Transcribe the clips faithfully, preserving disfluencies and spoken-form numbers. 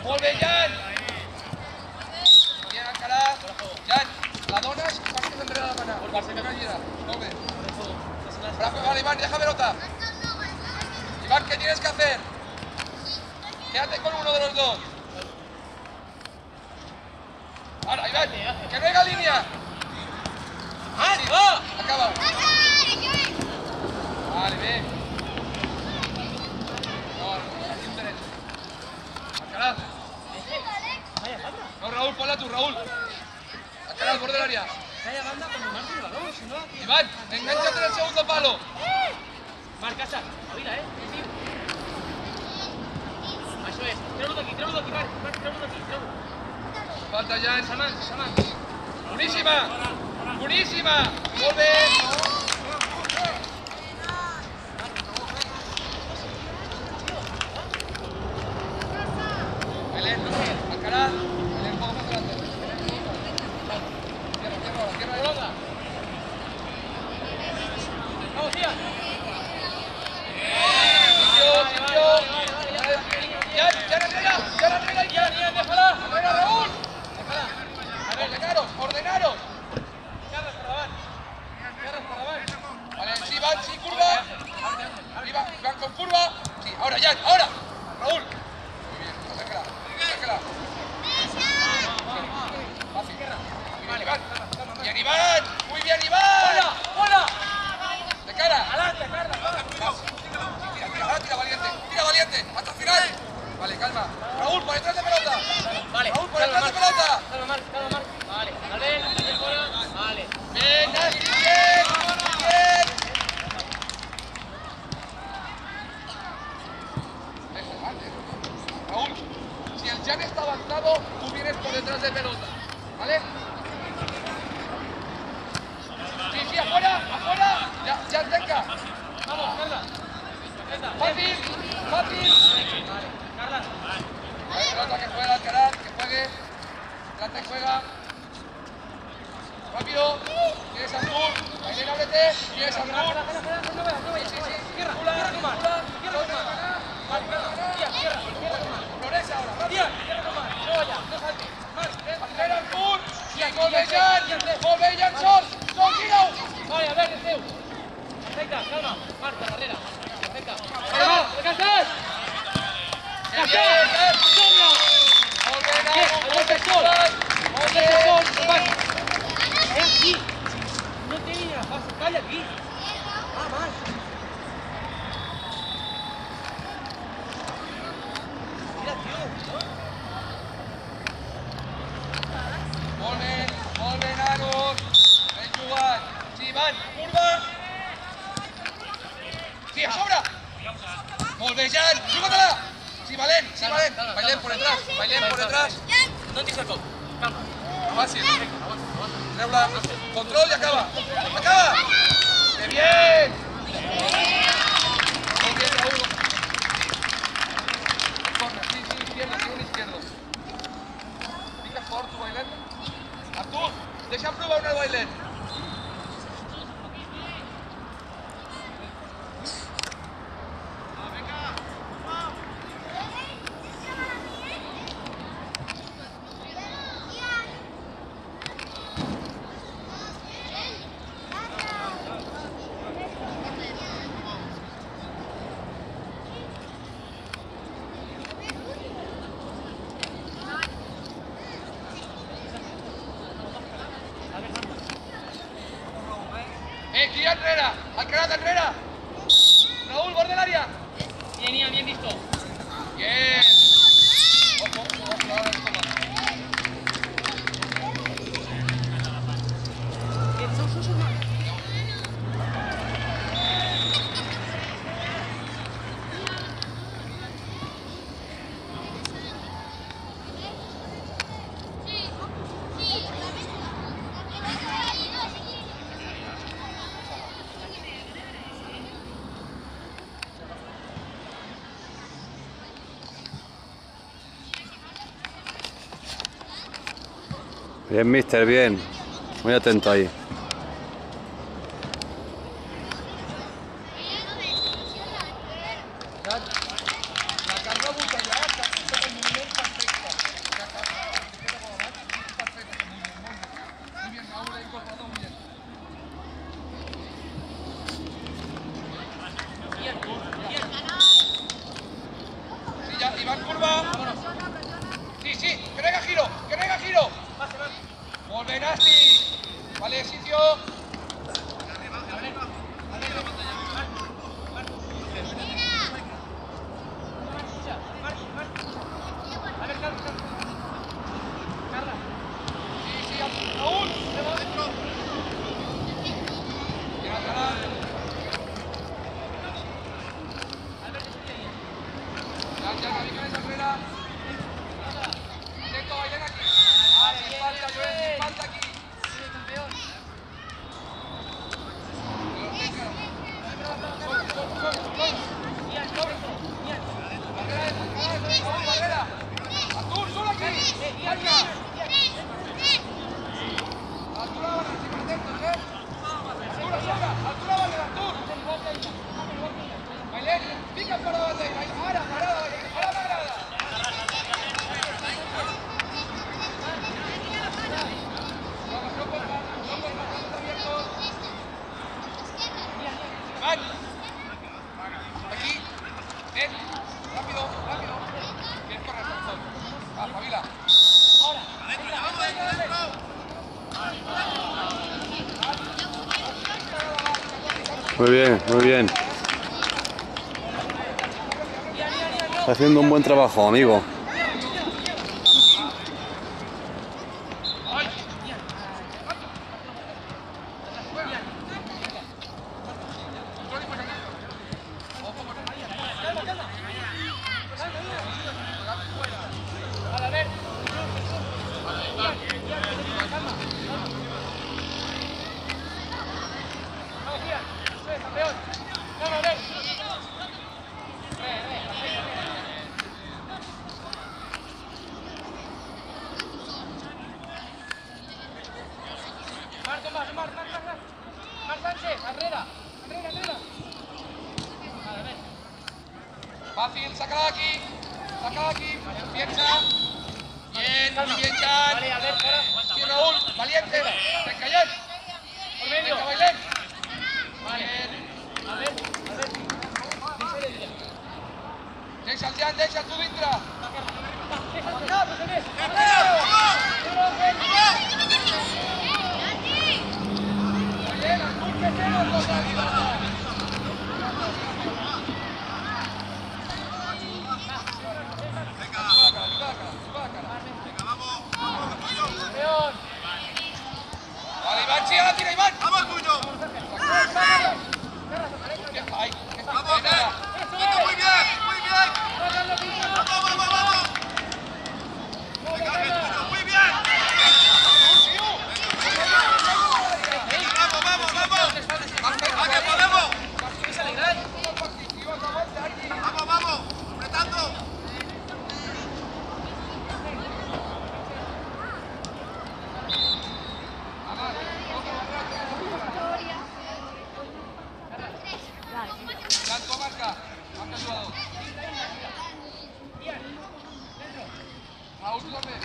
Molt bé, Jan! Bien, Alcaraz. Jan, la dones i fas que t'enrere la mana. Per fer una gira. Molt bé. Bravo, vale, Iván, deja pelota. Iván, ¿qué tienes que hacer? Quédate con uno de los dos. Ahora, Iván, que no haya línea. Sí, acaba. Vale, bien. No, así un derecho. Alcaraz. No, Raúl, ponla tú, Raúl. Alcaraz, al borde del área. Iván, enganchate en el segundo palo. Marc, casa, avila, eh? Això és, treu-lo d'aquí, treu-lo d'aquí, Marc, Marc, treu-lo d'aquí, treu-lo. Falta Jan. Saman, Saman. Boníssima! Boníssima! Molt bé! Belén, Alcaraz. Belén, un poco más adelante. Tierra, tierra, tierra, tierra. Vamos, tía. Sitio, sitio. Jan, Jan, enrere, Jan, enrere, Jan, Jan, déjala. Enrere, Raúl. Déjala. Ordenaros, ordenaros. Carles, per davant. Carles, per davant. Vale, sí, Iván, sí, curva. Iván, Iván con curva. Sí, ahora, Jan, ahora. Raúl. Muy bien, déjala, déjala. Fácil. Vale, Iván. Bien, Iván. Muy bien, Iván. Hola, hola. De cara. Adelante, Carles, va. Tira, tira, ahora tira, valiente. Tira, valiente. Hasta el final. Vale, calma. Raúl, por detrás de pelota. Vale, Raúl, por calma, detrás de Marc. pelota. Calma, Marc, calma, Marc. Vale, dale, dale fuera. Vale. Venga, sí, bien, bien. Raúl, si el Jan está avanzado, tú vienes por detrás de pelota. ¿Vale? Sí, sí, afuera, afuera. Ya, ya cerca. Vamos, Carles. Fácil, fácil. Vale, Carles. Vale, pelota que juega Alcaraz, que juegue. Plata y juega. Rápido. Tienes a Artur. Bailén, ábrete. Tienes a Artur. Espera, espera, espera, no vayas, no vayas. Sí, sí, sí. Cierra, Cula, cierra tu mano. cula. Cierra tu mano. Vale, tía, cierra, cierra tu mano. Florece ahora, rápido. Tía, cierra tu mano. No vayas, no saltes. Marc, ven. Acelera Artur. Tía, Molt bé, tía, Jan. tía, tía. Molt bé, Jan, sol. Sol, tira-ho. Vale, a ver, es teu. Perfecte, calma. Marc, de darrere. Perfecte. Calma, descansat. Que bien, bien. Sobra. Molt bé, Bien, Nano. el Molt bé, sol. Molt El bé. sol, vas. Eh, aquí. No té ni la fase, calla aquí. Ah, más. Mira, tío. Molt bé, molt bé, nanos. Ben jugat. Sí, Iván, curva. Sí, a sobre. Molt bé, Jan, juga-te-la. Sí, Valent, sí, Valent. Bailén por detrás, Bailén por detrás. No et el cop. Calma. Fàcil. Treu-la. Control i acaba. Acaba. ¡Qué bien! Muy bien, Raúl. Corre, sí, sí, izquierdo, sí, un izquierdo. Pica fort, tu Bailén. Artur, deixa'm provar una al Bailén. Eh, tira enrere, Alcaraz enrere. Raúl, borde del área. Bien, Ian, bien visto. Bien. Ojo, ojo, ojo, ahora esto más. Bien, sus, sus, sus, más. Bien, mister, bien. Muy atento ahí. La carga buta ja, que el moviment perfecte. Nasti. Vale, sitio. Aquí, ven, rápido, rápido. Bien, corre, corazón. Va, Fabila. Ahora. Muy bien, muy bien. Está haciendo un buen trabajo, amigo. Fácil, sácala de aquí. Sácala de aquí. Piensa. Bien, muy bien, Jan. Vale, a ver, fuera. Sí, Raúl, valiente. Venga, Jan. Por medio. Venga, Bailén. Vale. Bien. A ver, a ver. Deixa'l, Jan, deixa'l, tu dintre. Bailén, el cul que tenen tots els rivals. Vale, Iván, sí, ahora tira, Iván. ¡Vamos, tuyo! Ay, que está ¡Vamos, bien! ¡Muy bien! ¡Muy bien! ¡Vamos, vamos, vamos! ¡Venga, que es tuyo! ¡Muy bien! ¡Vamos, vamos, vamos! ¡A que podemos! ¡Vamos, vamos! ¡Apretando! Jan, tú marca. Marca el jugador. Raúl, tú también.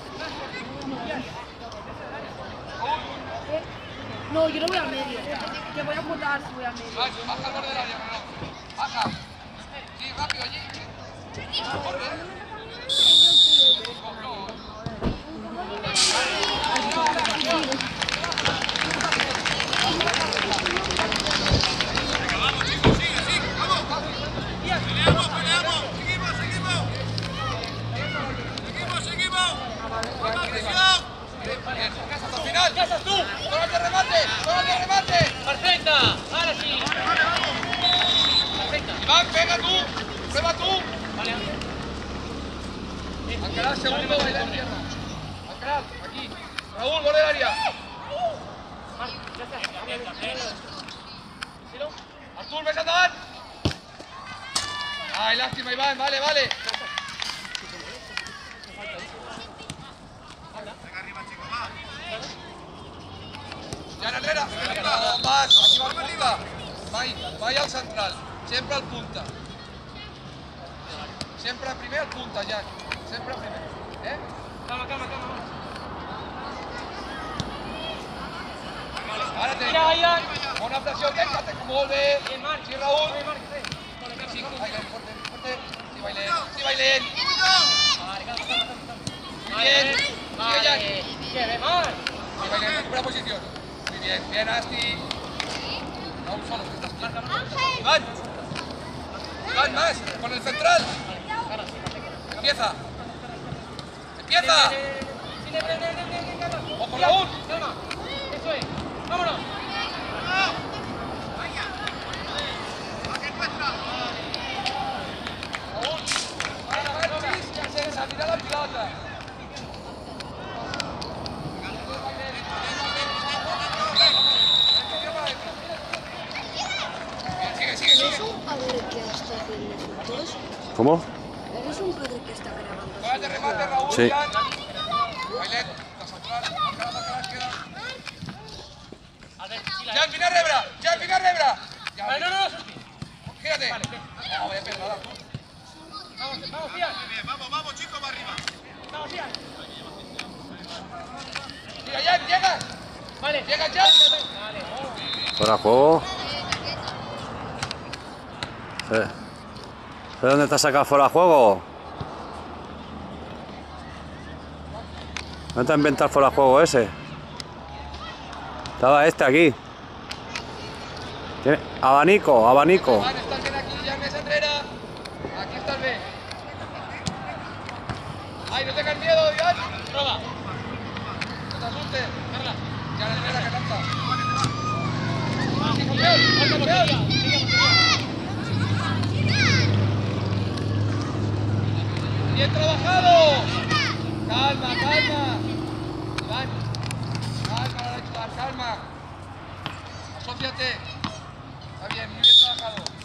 No, yo no voy al medio. Te voy a apuntar si voy al medio. Iván, baja al borde del área, reloj. Baja. Sí, rápido allí. Corre. ¡Peleamos, peleamos! ¡Seguimos, seguimos! ¡Seguimos, seguimos! ¡Toma presión! Bien, hasta el final. ¿Qué haces tú? ¡Zona de remate! ¡Zona de remate! Perfecta. Ahora sí. Perfecta. Iván, pega tú. Prueba tú. Vale. Alcaraz, segundo, Bailén, tierra. Alcaraz, aquí. Raúl, borde del área. Artur, ves a Dan. Ay, lástima, Iván. Vale, vale. Venga, arriba, chicos, va. Jan Herrera. No, más. Aquí va el punta. Mai, mai al central. Sempre al punta. Sempre primer al punta, Jan. Sempre primer. Eh? Calma, calma, calma. Ara té. Mira, Jan. Bona pressió, deixa't. Molt bé. Bien, Marc. Sí, Raúl. Bien, Marc, sí. Sí, Bailén, fuerte, fuerte. Sí, Bailén. Sí, Bailén. Vale, calma, calma, calma. Bien. Vale. Sigue, Jan. Vale. Bien, Marc. Y Bailén, recupera posición. Muy bien, bien, Asti. No, un solo. Iván. Iván, más. Con el central. Empieza. Empieza. Ojo, Raúl. Calma. Eso es. Vámonos. Raúl. Ahora, Marchis. Ya se desafina la pilota. Sigue, sigue, sigue. ¿Eres un padre que está haciendo fotos? ¿Cómo? ¿Eres un padre que está grabando Juega de remate, Raúl. Sí. Jan. Bailén. Vas atrás. Atrás, atrás, queda. Jan, Pinar Rebra. Jan, Pinar Rebra. Vale, no, no, no, Susi. Gírate. Vale, bien. No, voy a pegar. Vamos, vamos, Ian. Muy bien, vamos, vamos, chicos, para arriba. Vamos, Ian. Llega, Jan, llega. Vale. Llega, Jan. Vale, oh. Fuera de juego. Sí. ¿De dónde te has sacado fuera de juego? ¿No te has inventado fuera de juego ese? Estaba este aquí. Tiene abanico, abanico. Jan, estás bien aquí, Jan, esa entrena. Aquí estás bien. Ay, no tengas miedo, Jan. Proba. No te asustes. Carla. Jan, entrena, que lanza. Vamos, campeón. Falta portería. Bien trabajado. Calma, calma. Iván. Calma, no le ayudar, calma. Asóciate. Está bien, muy bien trabajado.